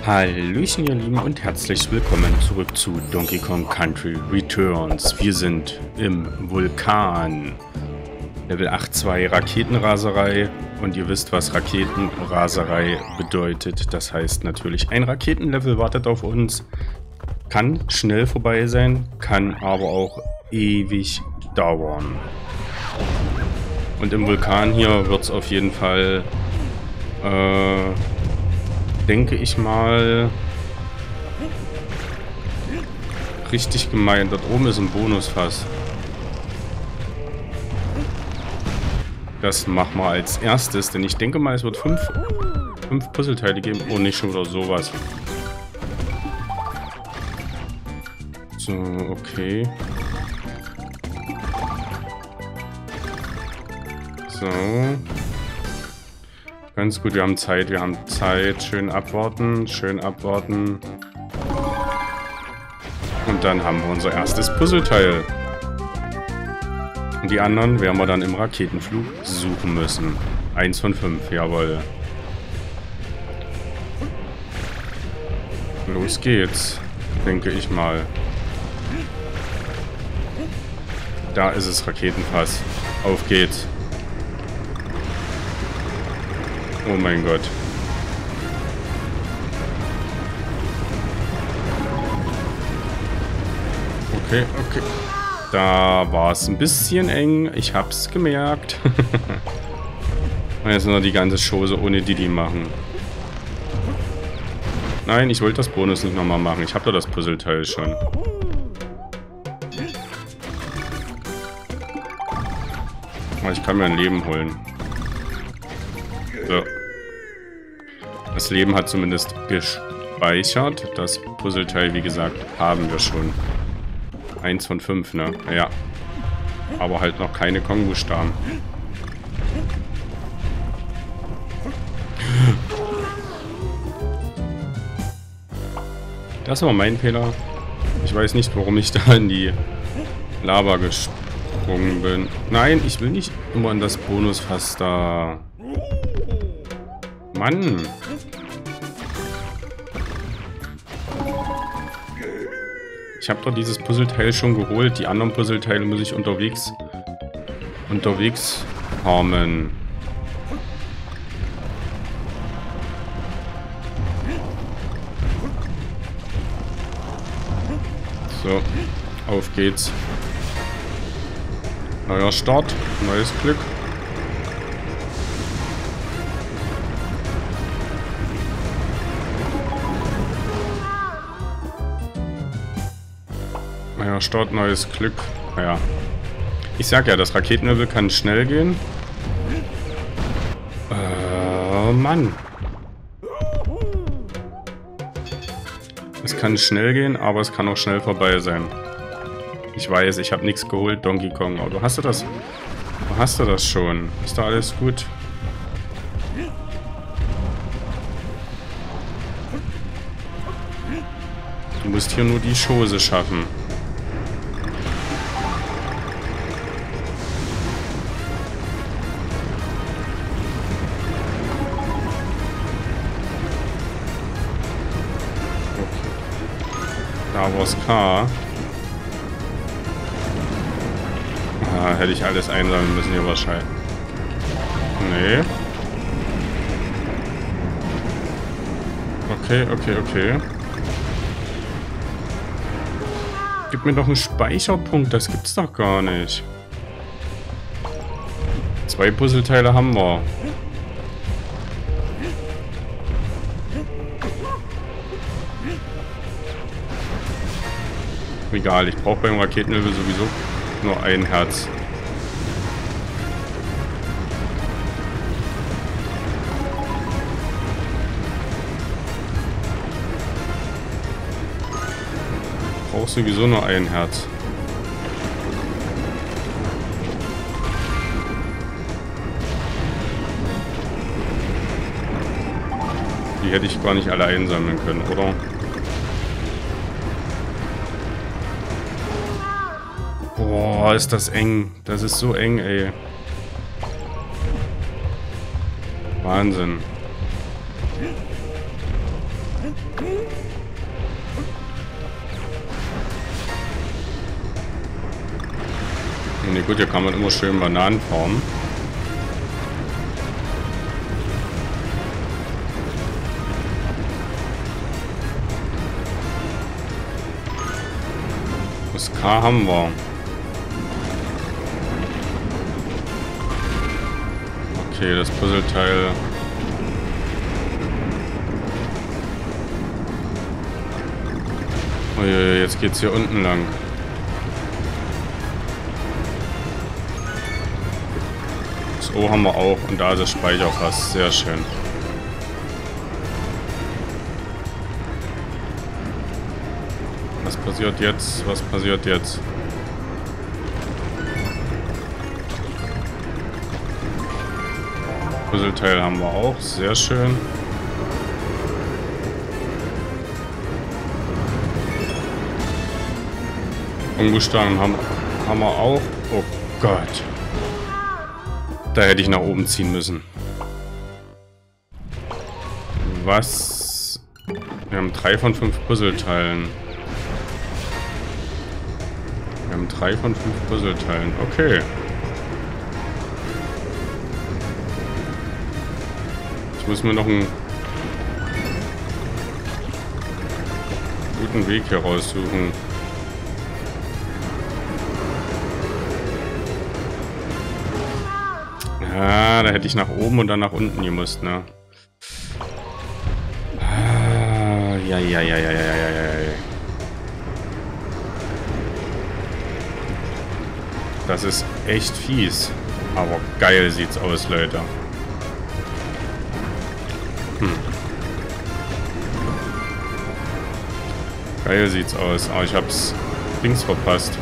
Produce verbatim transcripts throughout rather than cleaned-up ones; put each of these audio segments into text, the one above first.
Hallöchen ihr Lieben und herzlich willkommen zurück zu Donkey Kong Country Returns. Wir sind im Vulkan. Level acht Punkt zwei Raketenraserei und ihr wisst, was Raketenraserei bedeutet. Das heißt natürlich, ein Raketenlevel wartet auf uns. Kann schnell vorbei sein, kann aber auch ewig dauern. Und im Vulkan hier wird es auf jeden Fall, äh, denke ich mal, richtig gemein. Dort oben ist ein Bonusfass. Das machen wir als erstes, denn ich denke mal, es wird fünf, fünf Puzzleteile geben. Oh, nicht schon wieder sowas. So, okay. So. Ganz gut, wir haben Zeit, wir haben Zeit. Schön abwarten, schön abwarten. Und dann haben wir unser erstes Puzzleteil. Und die anderen werden wir dann im Raketenflug suchen müssen. Eins von fünf, jawohl. Los geht's, denke ich mal. Da ist es, Raketenfass. Auf geht's. Oh mein Gott. Okay, okay. Da war es ein bisschen eng. Ich hab's gemerkt. Und jetzt noch die ganze Chose ohne Didi machen. Nein, ich wollte das Bonus nicht nochmal machen. Ich habe doch das Puzzleteil schon. Aber ich kann mir ein Leben holen. So. Das Leben hat zumindest gespeichert. Das Puzzleteil, wie gesagt, haben wir schon. Eins von fünf, ne? Ja. Aber halt noch keine Kong-Buchstaben. Das war mein Fehler. Ich weiß nicht, warum ich da in die Lava gesprungen bin. Nein, ich will nicht immer in das Bonusfass da. Mann. Ich habe doch dieses Puzzleteil schon geholt. Die anderen Puzzleteile muss ich unterwegs unterwegs farmen. So, auf geht's. Neuer Start, neues Glück. Neuer Start, neues Glück. Ja. Ich sag ja, das Raketenlevel kann schnell gehen. Äh, Mann. Es kann schnell gehen, aber es kann auch schnell vorbei sein. Ich weiß, ich habe nichts geholt, Donkey Kong. Aber du hast du das? Du hast du das schon? Ist da alles gut? Du musst hier nur die Chose schaffen. Da war es K. Ah, hätte ich alles einsammeln müssen hier wahrscheinlich. Nee. Okay, okay, okay. Gib mir doch einen Speicherpunkt, das gibt's doch gar nicht. Zwei Puzzleteile haben wir. Egal, ich brauche beim Raketenlevel sowieso nur ein Herz. Ich brauche sowieso nur ein Herz. Die hätte ich gar nicht alle einsammeln können, oder? Boah, ist das eng. Das ist so eng, ey. Wahnsinn. Ne gut, hier kann man immer schön Bananen farmen. Das K haben wir. Okay, das Puzzleteil. Oh, jetzt geht's hier unten lang. Das O haben wir auch und da ist das Speicherfass. Sehr schön. Was passiert jetzt? Was passiert jetzt? Puzzleteil haben wir auch. Sehr schön. Umgestangen haben, haben wir auch. Oh Gott. Da hätte ich nach oben ziehen müssen. Was? Wir haben drei von fünf Puzzleteilen. Wir haben drei von fünf Puzzleteilen. Okay. Ich muss mir noch einen guten Weg heraussuchen. Ja, da hätte ich nach oben und dann nach unten gemusst, ne? Ah, ja, ja, ja, ja, ja, ja, ja. Das ist echt fies. Aber geil sieht's aus, Leute. Hm. Geil sieht's aus. Aber ich hab's links verpasst.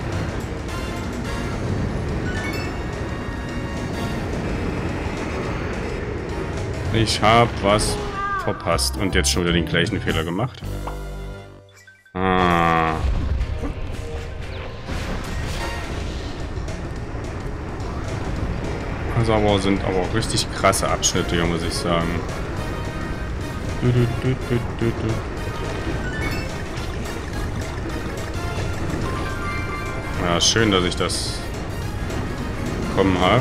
Ich hab was verpasst. Und jetzt schon wieder den gleichen Fehler gemacht. Ah. Also aber sind aber auch richtig krasse Abschnitte hier, muss ich sagen. Du, du, du, du, du, du. Ja, schön, dass ich das bekommen habe.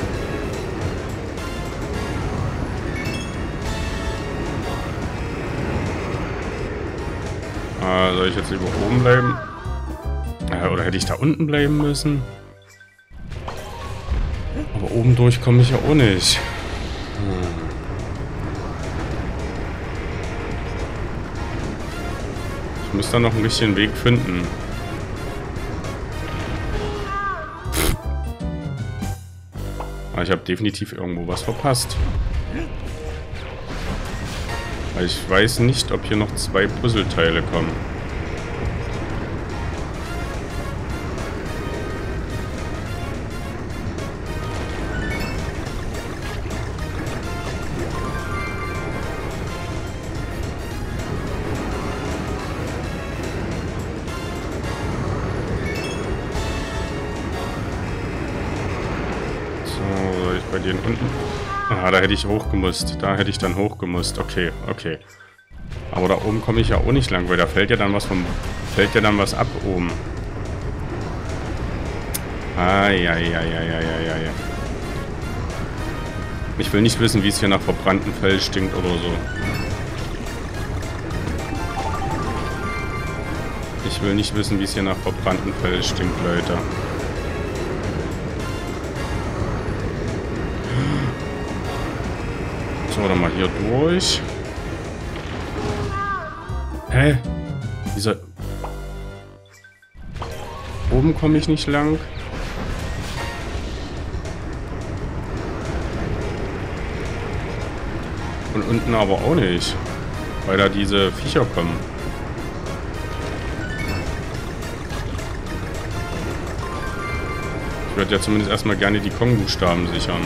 Äh, soll ich jetzt lieber oben bleiben? Äh, oder hätte ich da unten bleiben müssen? Aber oben durch komme ich ja auch nicht. Hm. Ich muss da noch ein bisschen Weg finden. Aber ich habe definitiv irgendwo was verpasst. Weil ich weiß nicht, ob hier noch zwei Puzzleteile kommen. Bei denen unten. Ah, da hätte ich hochgemusst. Da hätte ich dann hochgemusst. Okay, okay. Aber da oben komme ich ja auch nicht lang, weil da fällt ja dann was vom. Fällt ja dann was ab oben. Ah, ja, ja, ja, ja, ja, ja, ja. Ich will nicht wissen, wie es hier nach verbranntem Fell stinkt oder so. Ich will nicht wissen, wie es hier nach verbranntem Fell stinkt, Leute. So, dann mal hier durch. Hä? Dieser... Oben komme ich nicht lang. Und unten aber auch nicht. Weil da diese Viecher kommen. Ich würde ja zumindest erstmal gerne die Kong-Buchstaben sichern.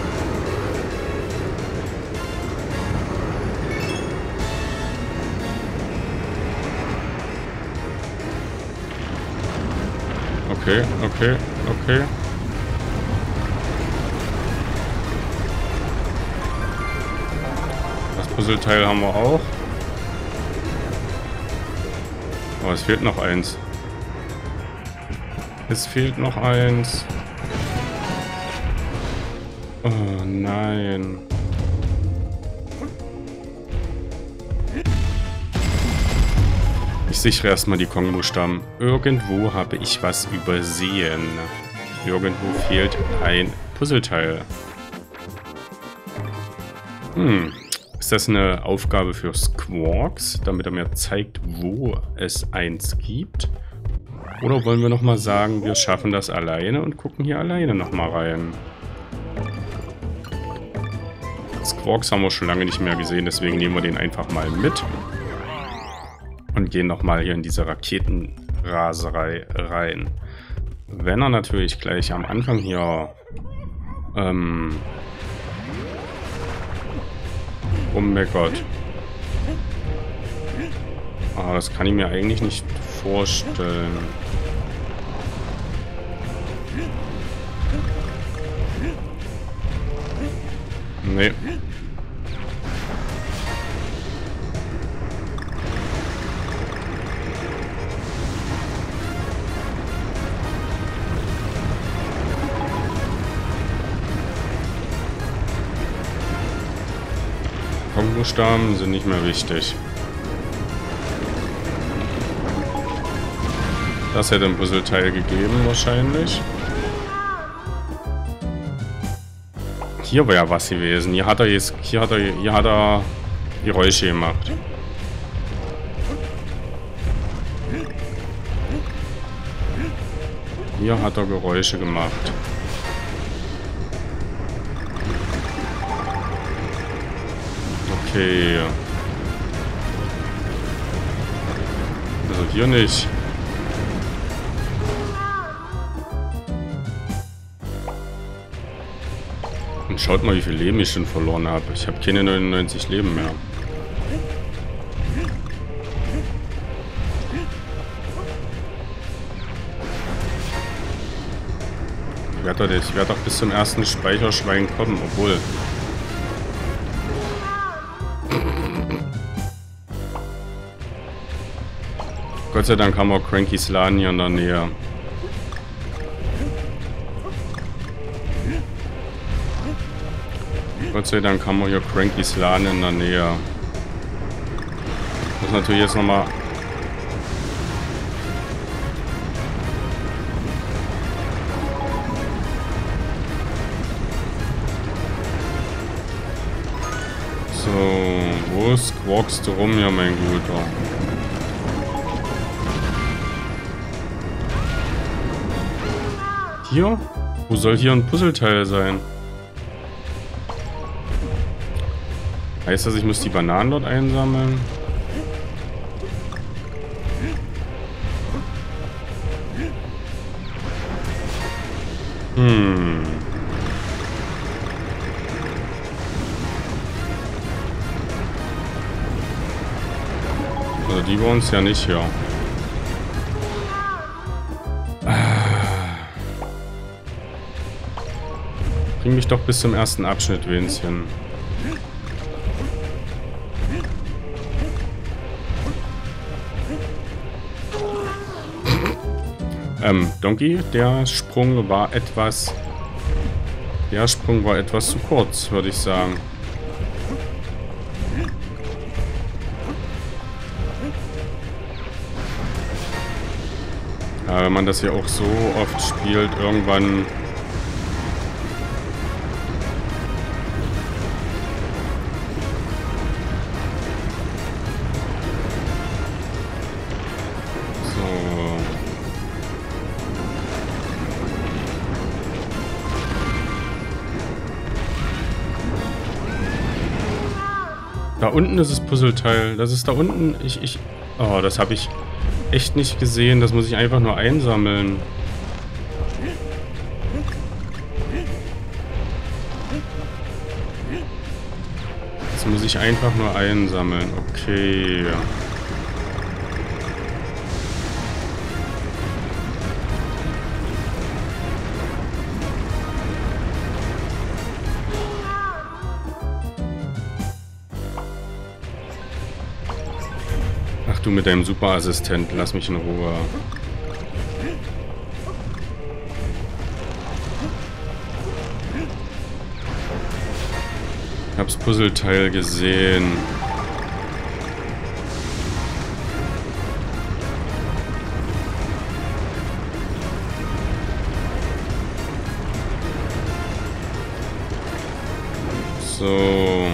Okay, okay, okay. Das Puzzleteil haben wir auch. Oh, es fehlt noch eins. Es fehlt noch eins. Oh nein. Ich sichere erstmal die Kongo-Stamm. Irgendwo habe ich was übersehen. Irgendwo fehlt ein Puzzleteil. Hm. Ist das eine Aufgabe für Squawks, damit er mir zeigt, wo es eins gibt? Oder wollen wir nochmal sagen, wir schaffen das alleine und gucken hier alleine nochmal rein? Squawks haben wir schon lange nicht mehr gesehen, deswegen nehmen wir den einfach mal mit. Und gehen nochmal hier in diese Raketenraserei rein. Wenn er natürlich gleich am Anfang hier ähm, rummeckert. Aber das kann ich mir eigentlich nicht vorstellen. Nee. Kongo-Stamm sind nicht mehr wichtig. Das hätte ein Puzzleteil gegeben wahrscheinlich. Hier war ja was gewesen. Hier hat er jetzt, hier hat er, hier hat er Geräusche gemacht. Hier hat er Geräusche gemacht. Okay. Also hier nicht. Und schaut mal, wie viel Leben ich schon verloren habe. Ich habe keine neunundneunzig Leben mehr. Ich werde doch, ich werd doch bis zum ersten Speicherschwein kommen, obwohl... Gott sei Dank haben wir Cranky's Laden hier in der Nähe. Gott sei Dank haben wir hier Cranky's Laden in der Nähe. Das ist natürlich jetzt nochmal... So, wo squawkst du rum hier, mein Guter? Hier? Wo soll hier ein Puzzleteil sein? Heißt das, ich muss die Bananen dort einsammeln? Hm. Also die bei uns ja nicht hier. Bring mich doch bis zum ersten Abschnitt, Wänschen. Ähm, Donkey, der Sprung war etwas... Der Sprung war etwas zu kurz, würde ich sagen. Ja, wenn man das hier auch so oft spielt, irgendwann... Da unten ist das Puzzleteil. Das ist da unten. Ich, ich... Oh, das habe ich echt nicht gesehen. Das muss ich einfach nur einsammeln. Das muss ich einfach nur einsammeln. Okay. Du mit deinem Superassistenten, lass mich in Ruhe. Ich hab's Puzzleteil gesehen. So.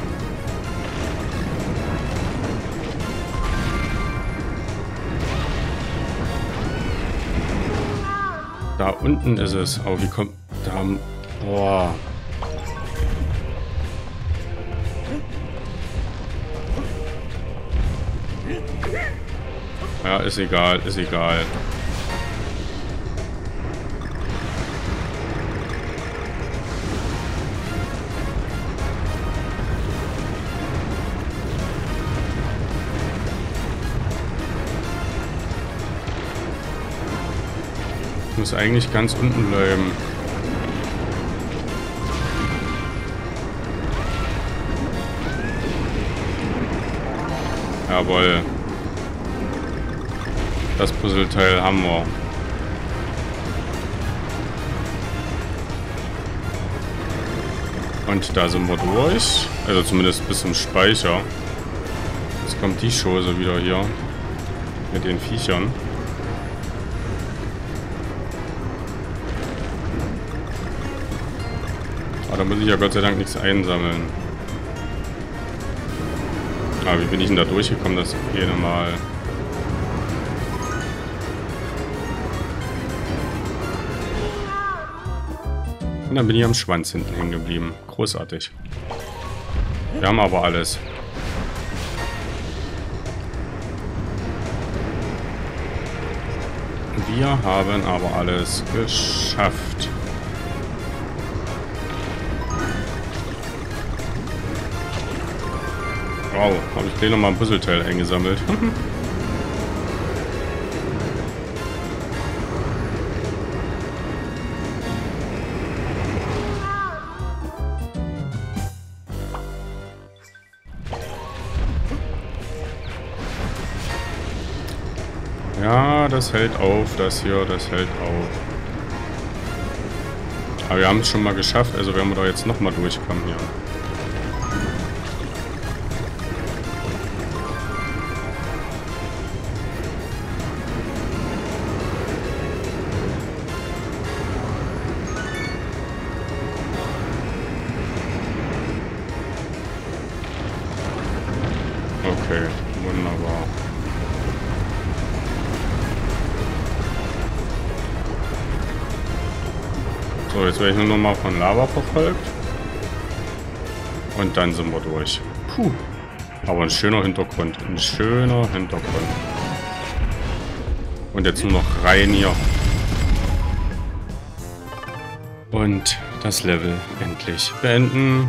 Da unten ist es. Oh, wie kommt da? Boah. Ja, ist egal, ist egal. Ich muss eigentlich ganz unten bleiben. Jawohl. Das Puzzleteil haben wir. Und da sind wir durch. Also zumindest bis zum Speicher. Jetzt kommt die Chose wieder hier. Mit den Viechern. Aber da muss ich ja Gott sei Dank nichts einsammeln. Aber wie bin ich denn da durchgekommen, das jede Mal? Und dann bin ich am Schwanz hinten hängen geblieben. Großartig. Wir haben aber alles. Wir haben aber alles geschafft. Wow, habe ich gleich nochmal ein Puzzleteil eingesammelt. Ja, das hält auf, das hier, das hält auf. Aber wir haben es schon mal geschafft, also werden wir doch jetzt nochmal durchkommen hier. Okay, wunderbar. So, jetzt werde ich nur noch mal von Lava verfolgt. Und dann sind wir durch. Puh. Aber ein schöner Hintergrund. Ein schöner Hintergrund. Und jetzt nur noch rein hier. Und das Level endlich beenden.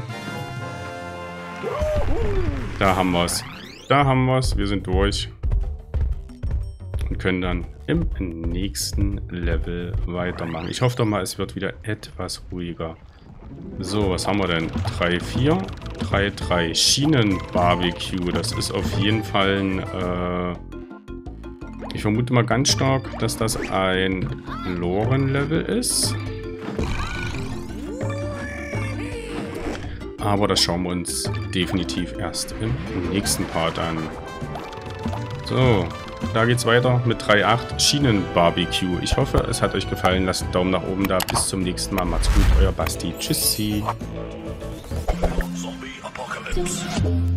Da haben wir es. Da haben wir es. Wir sind durch. Und können dann im nächsten Level weitermachen. Ich hoffe doch mal, es wird wieder etwas ruhiger. So, was haben wir denn? drei vier, drei drei. Schienen-Barbecue. Das ist auf jeden Fall ein... Äh ich vermute mal ganz stark, dass das ein Loren-Level ist. Aber das schauen wir uns definitiv erst im nächsten Part an. So, da geht's weiter mit drei acht Schienen-Barbecue. Ich hoffe, es hat euch gefallen. Lasst einen Daumen nach oben da. Bis zum nächsten Mal. Macht's gut, euer Basti. Tschüssi. Zombie Apocalypse.